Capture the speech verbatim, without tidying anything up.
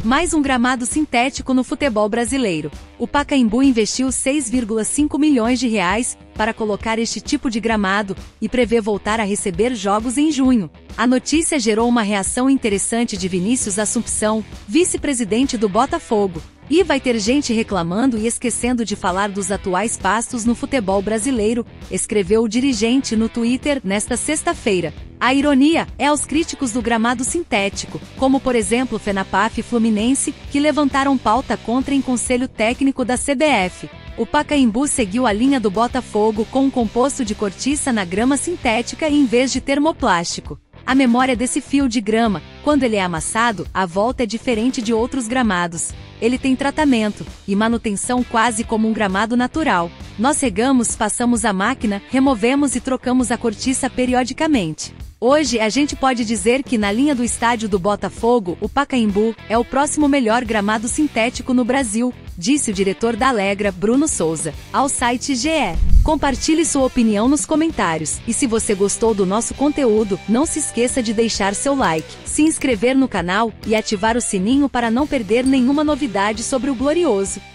Mais um gramado sintético no futebol brasileiro. O Pacaembu investiu seis vírgula cinco milhões de reais para colocar este tipo de gramado e prevê voltar a receber jogos em junho. A notícia gerou uma reação interessante de Vinícius Assumpção, vice-presidente do Botafogo. E vai ter gente reclamando e esquecendo de falar dos atuais pastos no futebol brasileiro, escreveu o dirigente no Twitter nesta sexta-feira. A ironia é aos críticos do gramado sintético, como por exemplo Fenapaf e Fluminense, que levantaram pauta contra em conselho técnico da C B F. O Pacaembu seguiu a linha do Botafogo com um composto de cortiça na grama sintética em vez de termoplástico. A memória desse fio de grama, quando ele é amassado, a volta é diferente de outros gramados. Ele tem tratamento e manutenção quase como um gramado natural. Nós regamos, passamos a máquina, removemos e trocamos a cortiça periodicamente. Hoje a gente pode dizer que na linha do estádio do Botafogo, o Pacaembu é o próximo melhor gramado sintético no Brasil, disse o diretor da Alegra, Bruno Souza, ao site G E. Compartilhe sua opinião nos comentários, e se você gostou do nosso conteúdo, não se esqueça de deixar seu like, se inscrever no canal e ativar o sininho para não perder nenhuma novidade sobre o Glorioso.